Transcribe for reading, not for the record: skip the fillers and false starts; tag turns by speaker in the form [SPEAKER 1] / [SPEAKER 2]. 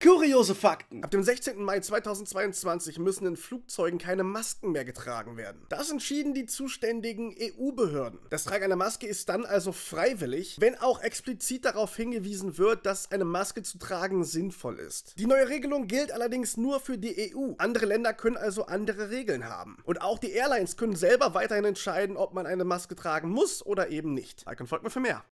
[SPEAKER 1] Kuriose Fakten.
[SPEAKER 2] Ab dem 16. Mai 2022 müssen in Flugzeugen keine Masken mehr getragen werden. Das entschieden die zuständigen EU-Behörden. Das Tragen einer Maske ist dann also freiwillig, wenn auch explizit darauf hingewiesen wird, dass eine Maske zu tragen sinnvoll ist. Die neue Regelung gilt allerdings nur für die EU. Andere Länder können also andere Regeln haben. Und auch die Airlines können selber weiterhin entscheiden, ob man eine Maske tragen muss oder eben nicht. Like und folgt mir für mehr.